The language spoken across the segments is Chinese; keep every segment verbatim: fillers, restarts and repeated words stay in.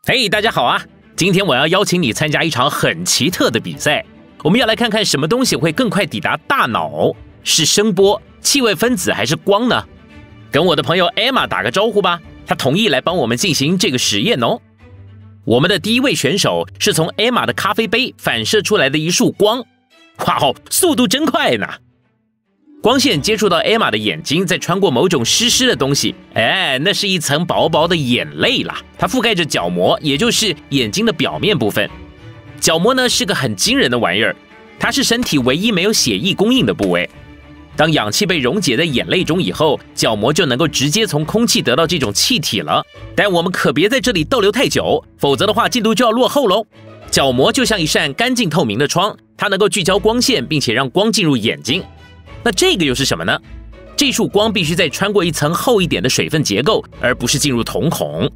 嘿， hey, 大家好啊！今天我要邀请你参加一场很奇特的比赛，我们要来看看什么东西会更快抵达大脑，是声波、气味分子还是光呢？跟我的朋友 Emma 打个招呼吧，她同意来帮我们进行这个实验哦。我们的第一位选手是从 Emma 的咖啡杯反射出来的一束光，哇哦，速度真快呢！光线接触到 Emma 的眼睛，再穿过某种湿湿的东西，哎，那是一层薄薄的眼泪啦。它覆盖着角膜，也就是眼睛的表面部分。角膜呢是个很惊人的玩意儿，它是身体唯一没有血液供应的部位。当氧气被溶解在眼泪中以后，角膜就能够直接从空气得到这种气体了。但我们可别在这里逗留太久，否则的话进度就要落后喽。角膜就像一扇干净透明的窗，它能够聚焦光线，并且让光进入眼睛。那这个又是什么呢？这束光必须再穿过一层厚一点的水分结构，而不是进入瞳孔。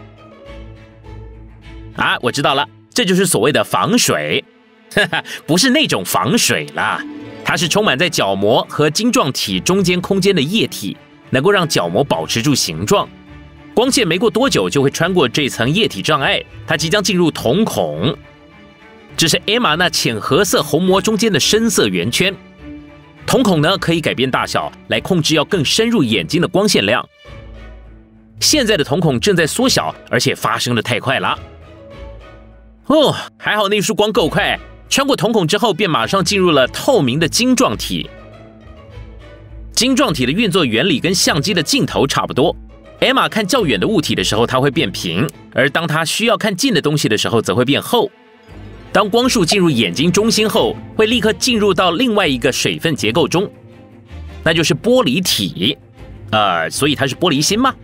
啊，我知道了，这就是所谓的防水，哈哈，不是那种防水啦，它是充满在角膜和晶状体中间空间的液体，能够让角膜保持住形状。光线没过多久就会穿过这层液体障碍，它即将进入瞳孔。这是 Emma 那浅褐色虹膜中间的深色圆圈。瞳孔呢可以改变大小，来控制要更深入眼睛的光线量。现在的瞳孔正在缩小，而且发生的太快了。哦，还好那束光够快，穿过瞳孔之后便马上进入了透明的晶状体。晶状体的运作原理跟相机的镜头差不多。Emma 看较远的物体的时候，它会变平，而当它需要看近的东西的时候，则会变厚。当光束进入眼睛中心后，会立刻进入到另外一个水分结构中，那就是玻璃体。呃，所以它是玻璃心吗？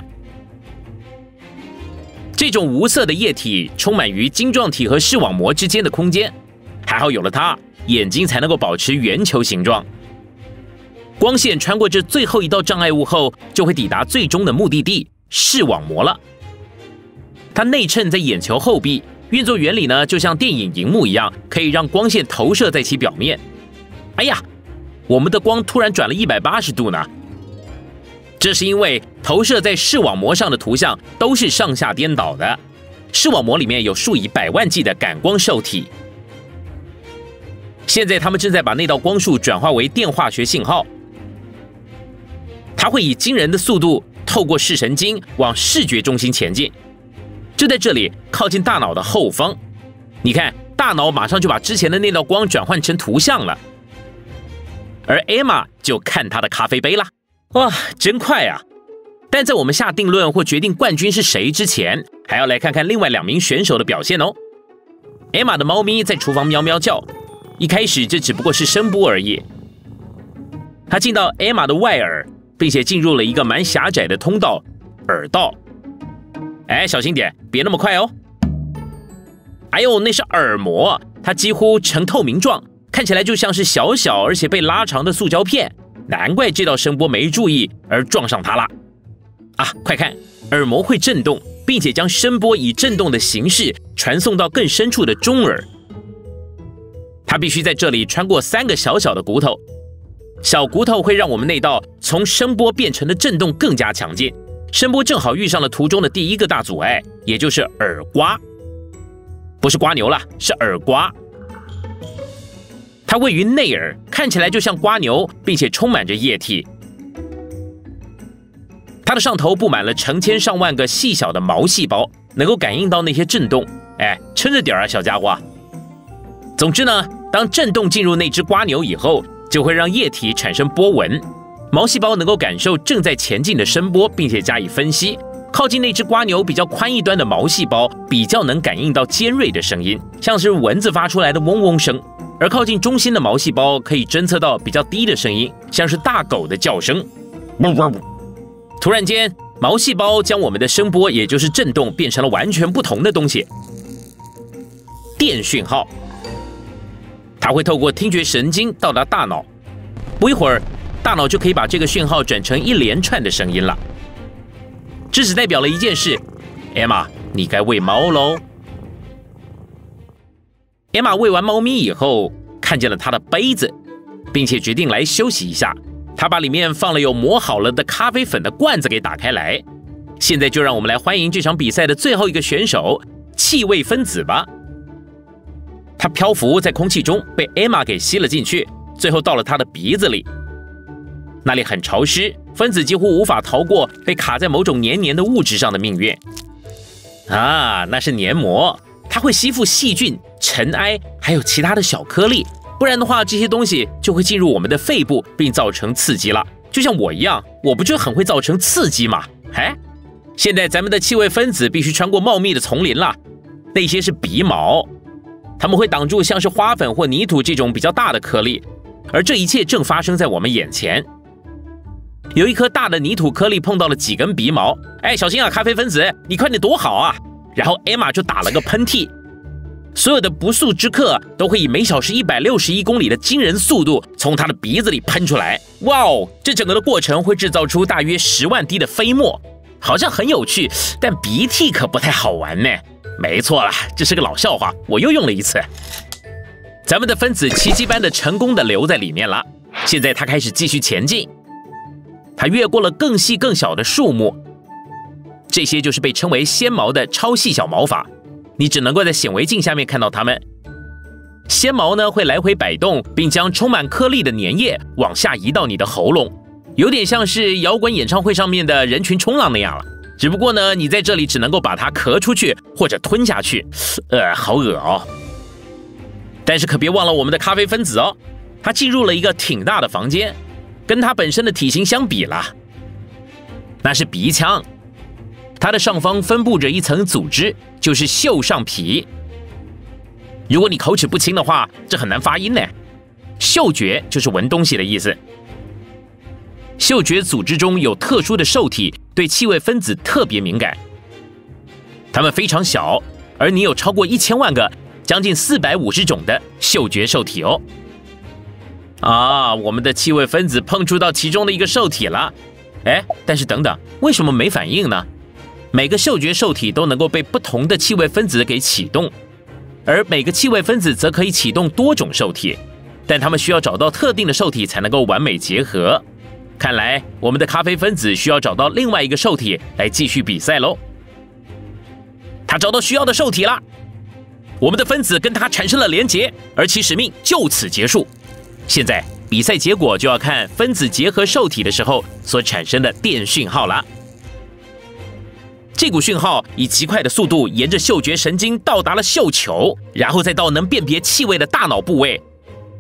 这种无色的液体充满于晶状体和视网膜之间的空间，还好有了它，眼睛才能够保持圆球形状。光线穿过这最后一道障碍物后，就会抵达最终的目的地——视网膜了。它内衬在眼球后壁。运作原理呢，就像电影荧幕一样，可以让光线投射在其表面。哎呀，我们的光突然转了一百八十度呢！这是因为投射在视网膜上的图像都是上下颠倒的。视网膜里面有数以百万计的感光受体，现在他们正在把那道光束转化为电化学信号，它会以惊人的速度透过视神经往视觉中心前进。就在这里，靠近大脑的后方，你看，大脑马上就把之前的那道光转换成图像了。而 Emma 就看她的咖啡杯啦，哇，真快啊！但在我们下定论或决定冠军是谁之前，还要来看看另外两名选手的表现哦。Emma 的猫咪在厨房喵喵叫，一开始这只不过是声波而已。它进到 Emma 的外耳，并且进入了一个蛮狭窄的通道——耳道。哎，小心点，别那么快哦！哎呦，那是耳膜，它几乎呈透明状，看起来就像是小小而且被拉长的塑胶片。难怪这道声波没注意而撞上它了。啊，快看，耳膜会震动，并且将声波以震动的形式传送到更深处的中耳。它必须在这里穿过三个小小的骨头，小骨头会让我们那道从声波变成的震动更加强劲。声波正好遇上了图中的第一个大阻碍，也就是耳刮。不是刮牛啦，是耳刮。它位于内耳，看起来就像刮牛，并且充满着液体。它的上头布满了成千上万个细小的毛细胞，能够感应到那些震动。哎，撑着点啊，小家伙。总之呢，当震动进入那只刮牛以后，就会让液体产生波纹。毛细胞能够感受正在前进的声波，并且加以分析。靠近那只刮牛比较宽一端的毛细胞，比较能感应到尖锐的声音，像是蚊子发出来的嗡嗡声；而靠近中心的毛细胞可以侦测到比较低的声音，像是大狗的叫声。突然间，毛细胞将我们的声波，也就是震动，变成了完全不同的东西——电讯号。它会透过听觉神经到达大脑，不一会儿，大脑就可以把这个讯号转成一连串的声音了。这只代表了一件事 ，Emma， 你该喂猫喽。Emma 喂完猫咪以后，看见了她的杯子，并且决定来休息一下。她把里面放了有磨好了的咖啡粉的罐子给打开来， 现在就让我们来欢迎这场比赛的最后一个选手——气味分子吧。它漂浮在空气中，被 Emma 给吸了进去，最后到了她的鼻子里。那里很潮湿，分子几乎无法逃过被卡在某种黏黏的物质上的命运。啊，那是黏膜，它会吸附细菌、尘埃，还有其他的小颗粒。不然的话，这些东西就会进入我们的肺部，并造成刺激了。就像我一样，我不就很会造成刺激吗？哎，现在咱们的气味分子必须穿过茂密的丛林了，那些是鼻毛，它们会挡住像是花粉或泥土这种比较大的颗粒，而这一切正发生在我们眼前。有一颗大的泥土颗粒碰到了几根鼻毛，哎，小心啊，咖啡分子，你快点躲好啊！然后 Emma 就打了个喷嚏。所有的不速之客都会以每小时一百六十一公里的惊人速度从他的鼻子里喷出来。哇哦，这整个的过程会制造出大约十万滴的飞沫，好像很有趣，但鼻涕可不太好玩呢。没错啦，这是个老笑话，我又用了一次。咱们的分子奇迹般的成功的留在里面了，现在它开始继续前进。它越过了更细更小的树木，这些就是被称为纤毛的超细小毛发。你只能够在显微镜下面看到它们。纤毛呢会来回摆动，并将充满颗粒的粘液往下移到你的喉咙，有点像是摇滚演唱会上面的人群冲浪那样了。只不过呢，你在这里只能够把它咳出去或者吞下去，呃，好恶哦。但是可别忘了我们的咖啡分子哦，它进入了一个挺大的房间，跟它本身的体型相比啦，那是鼻腔。它的上方分布着一层组织，就是嗅上皮。如果你口齿不清的话，这很难发音呢。嗅觉就是闻东西的意思。嗅觉组织中有特殊的受体，对气味分子特别敏感。它们非常小，而你有超过一千万个，将近四百五十种的嗅觉受体哦。啊，我们的气味分子碰触到其中的一个受体了。哎，但是等等，为什么没反应呢？每个嗅觉受体都能够被不同的气味分子给启动，而每个气味分子则可以启动多种受体，但它们需要找到特定的受体才能够完美结合。看来我们的咖啡分子需要找到另外一个受体来继续比赛喽。他找到需要的受体了，我们的分子跟它产生了连结，而其使命就此结束。现在比赛结果就要看分子结合受体的时候所产生的电讯号了。这股讯号以极快的速度沿着嗅觉神经到达了嗅球，然后再到能辨别气味的大脑部位。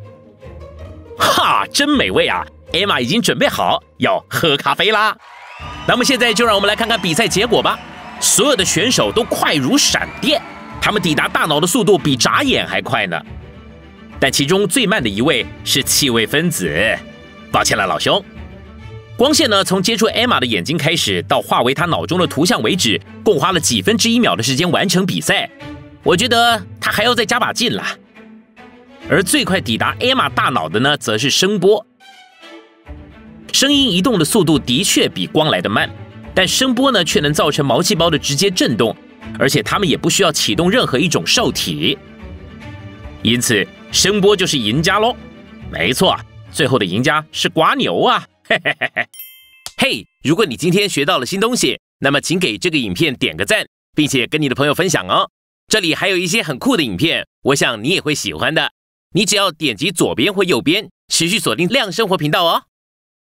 哈，真美味啊！ Emma 已经准备好要喝咖啡啦。那么现在就让我们来看看比赛结果吧。所有的选手都快如闪电，他们抵达大脑的速度比眨眼还快呢。但其中最慢的一位是气味分子，抱歉了，老兄。光线呢，从接触 Emma 的眼睛开始，到化为她脑中的图像为止，共花了几分之一秒的时间完成比赛。我觉得他还要再加把劲啦。而最快抵达 Emma 大脑的呢，则是声波。声音移动的速度的确比光来得慢，但声波呢，却能造成毛细胞的直接震动，而且它们也不需要启动任何一种受体。因此，声波就是赢家喽。没错，最后的赢家是蝸牛啊！嘿嘿嘿嘿。嘿，如果你今天学到了新东西，那么请给这个影片点个赞，并且跟你的朋友分享哦。这里还有一些很酷的影片，我想你也会喜欢的。你只要点击左边或右边，持续锁定亮生活频道哦。